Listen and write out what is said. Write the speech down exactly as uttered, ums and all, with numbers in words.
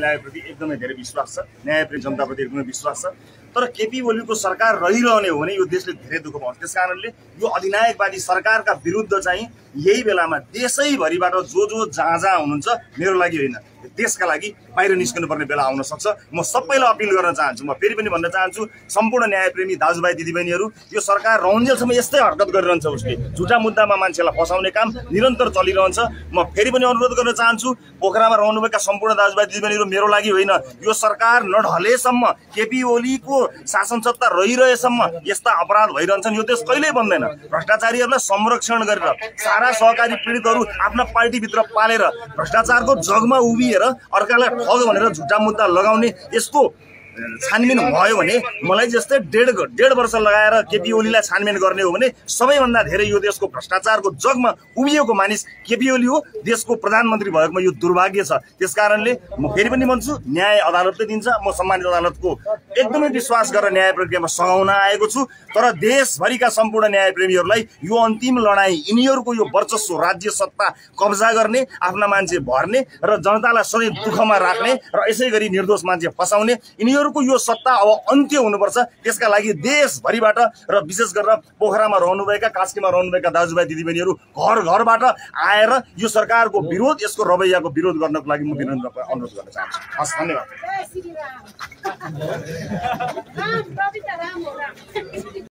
न्यायप्रति एकदमै धेरै विश्वास छ, न्यायप्रेमी जनताप्रति एकदमै विश्वास छ। तर केपी ओलीको सरकार रहिरहने हो भने यो देशले धेरै दुःख पाउँछ। त्यसकारणले यो अधिनायकवादी सरकारका विरुद्ध चाहिँ यही बेलामा देशैभरिबाट जो जो जहाँ जहाँ हुनुहुन्छ, मेरो लागि होइन देशका लागि बाहिर निस्कनुपर्ने बेला आउन सक्छ। म सबैलाई अपिल गर्न चाहन्छु, म फेरि पनि भन्न चाहन्छु, सम्पूर्ण न्यायप्रेमी दाजुभाइ दिदीबहिनीहरू, यो सरकार रहन्जेलसम्म यस्तै हरकत गरिरहन्छ। उसले झुटा मुद्दामा मान्छेलाई फसाउने काम निरन्तर चलिरहन्छ। म फेरि पनि अनुरोध गर्न चाहन्छु, पोखरामा रहनुभएका सम्पूर्ण दाजुभाइ दिदीबहिनीहरू, मेरो लागि होइन, यो सरकार नढलेसम्म, केपी ओलीको शासन सत्ता रहिरहेसम्म यस्ता अपराध भइरहन्छन्। यो देश कहिल्यै बन्दैन। भ्रष्टाचारीहरूलाई संरक्षण गरेर सारा सहकारी पीडितहरू आफ्ना पार्टीभित्र पालेर भ्रष्टाचारको जगमा उभिएर अर्कालाई ठग भनेर झुटा मुद्दा लगाउने यसको छानबिन भयो भने मलाई जस्तै डेढ डेढ वर्ष लगाएर केपी ओलीलाई छानबिन गर्ने हो भने सबैभन्दा धेरै यो देशको भ्रष्टाचारको जगमा उभिएको मानिस केपी ओली हो। देशको प्रधानमन्त्री भएकोमा यो दुर्भाग्य छ। त्यसकारणले म फेरि पनि भन्छु, न्याय अदालतले दिन्छ। म सम्मानित अदालतको एकदमै विश्वास गरेर न्याय प्रक्रियामा सघाउन आएको छु। तर देशभरिका सम्पूर्ण न्यायप्रेमीहरूलाई यो अन्तिम लडाईँ, यिनीहरूको यो वर्चस्व, राज्य सत्ता कब्जा गर्ने, आफ्ना मान्छे भर्ने र जनतालाई सधैँ दुःखमा राख्ने र यसै गरी निर्दोष मान्छे फसाउने, यिनीहरूको यो सत्ता अब अन्त्य हुनुपर्छ। त्यसका लागि देशभरिबाट र विशेष गरेर पोखरामा रहनुभएका, कास्कीमा रहनुभएका दाजुभाइ दिदीबहिनीहरू घर घरबाट आएर यो सरकारको विरोध, यसको रवैयाको विरोध गर्नको लागि म विनम्र अनुरोध गर्न चाहन्छु। हस्, धन्यवाद।